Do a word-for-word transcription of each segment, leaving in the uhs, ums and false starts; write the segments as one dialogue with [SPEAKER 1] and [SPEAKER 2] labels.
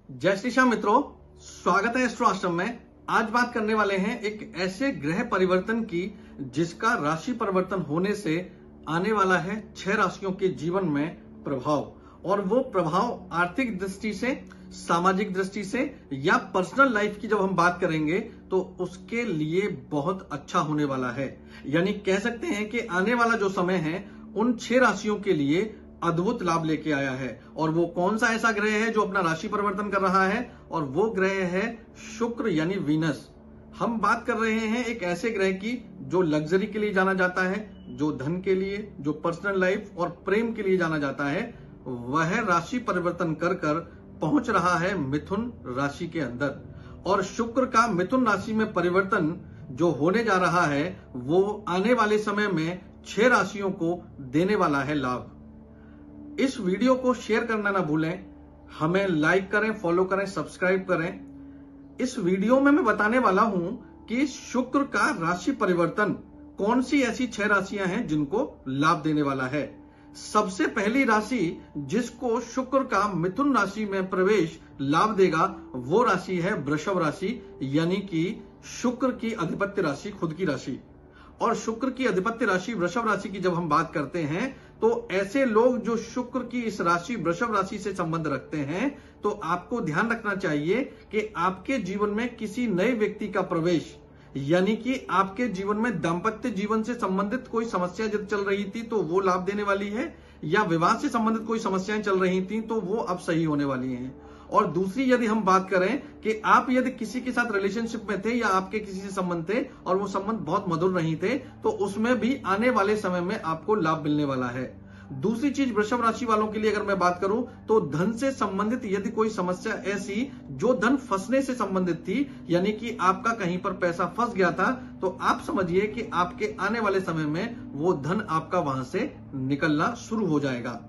[SPEAKER 1] जय श्री श्याम मित्रों, स्वागत है एस्ट्रो आश्रम में। आज बात करने वाले हैं एक ऐसे ग्रह परिवर्तन की जिसका राशि परिवर्तन होने से आने वाला है छह राशियों के जीवन में प्रभाव, और वो प्रभाव आर्थिक दृष्टि से, सामाजिक दृष्टि से या पर्सनल लाइफ की जब हम बात करेंगे तो उसके लिए बहुत अच्छा होने वाला है। यानी कह सकते हैं कि आने वाला जो समय है उन छह राशियों के लिए अद्भुत लाभ लेके आया है। और वो कौन सा ऐसा ग्रह है जो अपना राशि परिवर्तन कर रहा है, और वो ग्रह है शुक्र यानी वीनस। हम बात कर रहे हैं एक ऐसे ग्रह की जो लग्जरी के लिए जाना जाता है, जो धन के लिए, जो पर्सनल लाइफ और प्रेम के लिए जाना जाता है। वह राशि परिवर्तन कर कर पहुंच रहा है मिथुन राशि के अंदर, और शुक्र का मिथुन राशि में परिवर्तन जो होने जा रहा है वो आने वाले समय में छह राशियों को देने वाला है लाभ। इस वीडियो को शेयर करना ना भूलें, हमें लाइक करें, फॉलो करें, सब्सक्राइब करें। इस वीडियो में मैं बताने वाला हूं कि शुक्र का राशि परिवर्तन कौन सी ऐसी छह राशियां हैं जिनको लाभ देने वाला है। सबसे पहली राशि जिसको शुक्र का मिथुन राशि में प्रवेश लाभ देगा वो राशि है वृषभ राशि, यानी कि शुक्र की अधिपत्य राशि, खुद की राशि। और शुक्र की अधिपत्य राशि वृषभ राशि की जब हम बात करते हैं तो ऐसे लोग जो शुक्र की इस राशि वृषभ राशि से संबंध रखते हैं, तो आपको ध्यान रखना चाहिए कि आपके जीवन में किसी नए व्यक्ति का प्रवेश, यानी कि आपके जीवन में दाम्पत्य जीवन से संबंधित कोई समस्या जब चल रही थी तो वो लाभ देने वाली है, या विवाह से संबंधित कोई समस्याएं चल रही थी तो वो अब सही होने वाली हैं। और दूसरी यदि हम बात करें कि आप यदि किसी के साथ रिलेशनशिप में थे या आपके किसी से संबंध थे और वो संबंध बहुत मधुर नहीं थे, तो उसमें भी आने वाले समय में आपको लाभ मिलने वाला है। दूसरी चीज वृषभ राशि वालों के लिए अगर मैं बात करूं तो धन से संबंधित यदि कोई समस्या ऐसी जो धन फंसने से संबंधित थी, यानी कि आपका कहीं पर पैसा फंस गया था, तो आप समझिए कि आपके आने वाले समय में वो धन आपका वहां से निकलना शुरू हो जाएगा।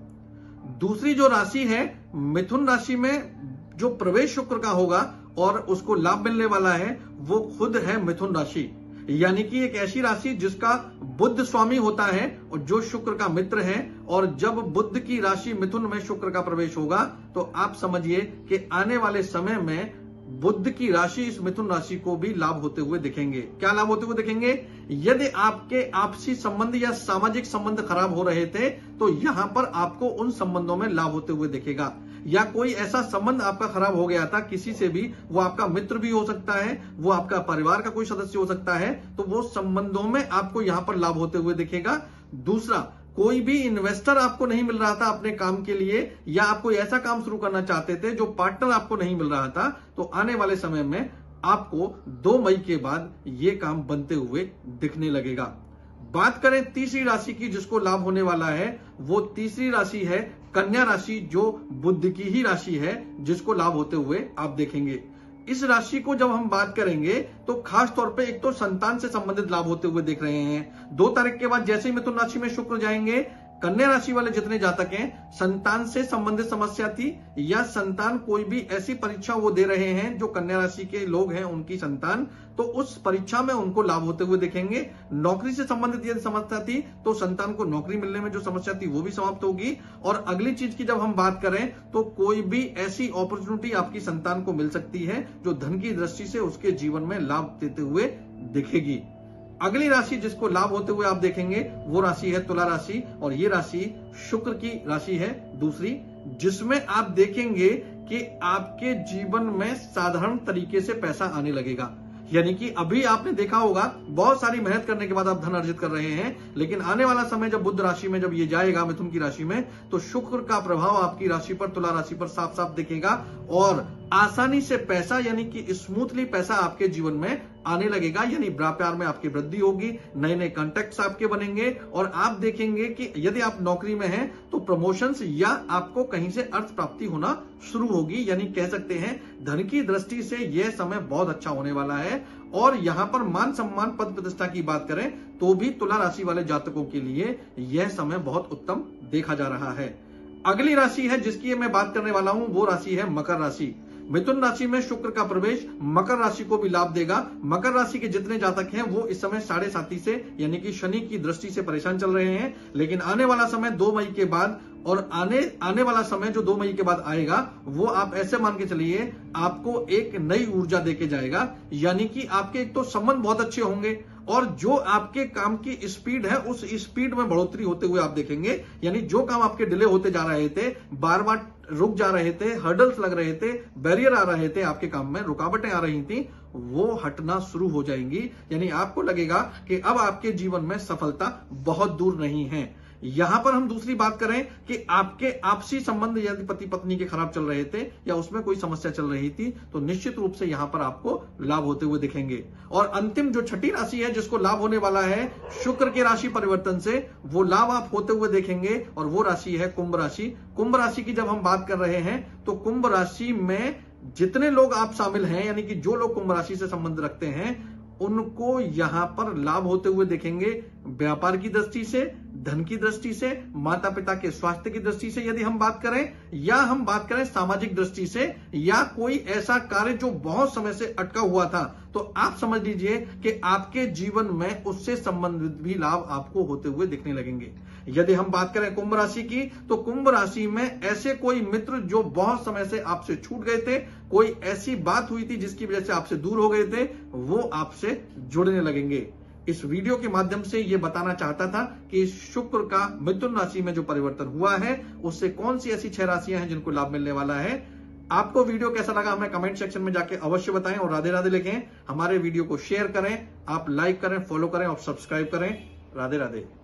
[SPEAKER 1] दूसरी जो राशि है मिथुन राशि में जो प्रवेश शुक्र का होगा और उसको लाभ मिलने वाला है वो खुद है मिथुन राशि, यानी कि एक ऐसी राशि जिसका बुध स्वामी होता है और जो शुक्र का मित्र है। और जब बुध की राशि मिथुन में शुक्र का प्रवेश होगा तो आप समझिए कि आने वाले समय में बुध की राशि इस मिथुन राशि को भी लाभ होते हुए दिखेंगे। क्या लाभ होते हुए दिखेंगे? यदि आपके आपसी संबंध या सामाजिक संबंध खराब हो रहे थे तो यहां पर आपको उन संबंधों में लाभ होते हुए दिखेगा। या कोई ऐसा संबंध आपका खराब हो गया था किसी से भी, वो आपका मित्र भी हो सकता है, वो आपका परिवार का कोई सदस्य हो सकता है, तो वो संबंधों में आपको यहां पर लाभ होते हुए दिखेगा। दूसरा, कोई भी इन्वेस्टर आपको नहीं मिल रहा था अपने काम के लिए, या आप कोई ऐसा काम शुरू करना चाहते थे जो पार्टनर आपको नहीं मिल रहा था, तो आने वाले समय में आपको दो मई के बाद ये काम बनते हुए दिखने लगेगा। बात करें तीसरी राशि की जिसको लाभ होने वाला है, वो तीसरी राशि है कन्या राशि, जो बुध की ही राशि है, जिसको लाभ होते हुए आप देखेंगे। इस राशि को जब हम बात करेंगे तो खास तौर पे एक तो संतान से संबंधित लाभ होते हुए दिख रहे हैं। दो तारीख के बाद जैसे ही मिथुन राशि में शुक्र जाएंगे, कन्या राशि वाले जितने जातक हैं, संतान से संबंधित समस्या थी या संतान कोई भी ऐसी परीक्षा वो दे रहे हैं जो कन्या राशि के लोग हैं उनकी संतान, तो उस परीक्षा में उनको लाभ होते हुए दिखेंगे। नौकरी से संबंधित यदि समस्या थी तो संतान को नौकरी मिलने में जो समस्या थी वो भी समाप्त होगी। और अगली चीज की जब हम बात करें तो कोई भी ऐसी अपॉर्चुनिटी आपकी संतान को मिल सकती है जो धन की दृष्टि से उसके जीवन में लाभ देते हुए दिखेगी। अगली राशि जिसको लाभ होते हुए आप देखेंगे वो राशि है तुला राशि, और ये राशि शुक्र की राशि है दूसरी, जिसमें आप देखेंगे कि आपके जीवन में साधारण तरीके से पैसा आने लगेगा। यानी कि अभी आपने देखा होगा बहुत सारी मेहनत करने के बाद आप धन अर्जित कर रहे हैं, लेकिन आने वाला समय जब बुध राशि में जब ये जाएगा मिथुन की राशि में, तो शुक्र का प्रभाव आपकी राशि पर, तुला राशि पर साफ साफ दिखेगा, और आसानी से पैसा, यानी कि स्मूथली पैसा आपके जीवन में आने लगेगा। यानी व्यापार में आपकी वृद्धि होगी, नए नए कॉन्टैक्ट्स आपके बनेंगे, और आप देखेंगे कि यदि आप नौकरी में हैं तो प्रमोशंस या आपको कहीं से अर्थ प्राप्ति होना शुरू होगी। यानी कह सकते हैं धन की दृष्टि से यह समय बहुत अच्छा होने वाला है। और यहां पर मान सम्मान, पद प्रतिष्ठा की बात करें तो भी तुला राशि वाले जातकों के लिए यह समय बहुत उत्तम देखा जा रहा है। अगली राशि है जिसकी मैं बात करने वाला हूं वो राशि है मकर राशि। मिथुन राशि में शुक्र का प्रवेश मकर राशि को भी लाभ देगा। मकर राशि के जितने जातक हैं वो इस समय साढ़े साथी से यानी कि शनि की दृष्टि से परेशान चल रहे हैं, लेकिन आने वाला समय दो मई के बाद और आने आने वाला समय जो दो मई के बाद आएगा वो आप ऐसे मान के चलिए आपको एक नई ऊर्जा देके जाएगा। यानी कि आपके एक तो संबंध बहुत अच्छे होंगे और जो आपके काम की स्पीड है उस स्पीड में बढ़ोतरी होते हुए आप देखेंगे। यानी जो काम आपके डिले होते जा रहे थे, बार बार रुक जा रहे थे, हर्डल्स लग रहे थे, बैरियर आ रहे थे, आपके काम में रुकावटें आ रही थी, वो हटना शुरू हो जाएंगी। यानी आपको लगेगा कि अब आपके जीवन में सफलता बहुत दूर नहीं है। यहां पर हम दूसरी बात करें कि आपके आपसी संबंध यदि पति पत्नी के खराब चल रहे थे या उसमें कोई समस्या चल रही थी तो निश्चित रूप से यहां पर आपको लाभ होते हुए दिखेंगे। और अंतिम जो छठी राशि है जिसको लाभ होने वाला है शुक्र के राशि परिवर्तन से, वो लाभ आप होते हुए देखेंगे और वो राशि है कुंभ राशि। कुंभ राशि की जब हम बात कर रहे हैं तो कुंभ राशि में जितने लोग आप शामिल हैं, यानी कि जो लोग कुंभ राशि से संबंध रखते हैं, उनको यहां पर लाभ होते हुए देखेंगे। व्यापार की दृष्टि से, धन की दृष्टि से, माता पिता के स्वास्थ्य की दृष्टि से यदि हम बात करें, या हम बात करें सामाजिक दृष्टि से, या कोई ऐसा कार्य जो बहुत समय से अटका हुआ था, तो आप समझ लीजिए कि आपके जीवन में उससे संबंधित भी लाभ आपको होते हुए दिखने लगेंगे। यदि हम बात करें कुंभ राशि की तो कुंभ राशि में ऐसे कोई मित्र जो बहुत समय से आपसे छूट गए थे, कोई ऐसी बात हुई थी जिसकी वजह से आपसे दूर हो गए थे, वो आपसे जुड़ने लगेंगे। इस वीडियो के माध्यम से यह बताना चाहता था कि शुक्र का मिथुन राशि में जो परिवर्तन हुआ है उससे कौन सी ऐसी छह राशियां हैं जिनको लाभ मिलने वाला है। आपको वीडियो कैसा लगा हमें कमेंट सेक्शन में जाके अवश्य बताएं और राधे राधे लिखें। हमारे वीडियो को शेयर करें, आप लाइक करें, फॉलो करें और सब्सक्राइब करें। राधे राधे।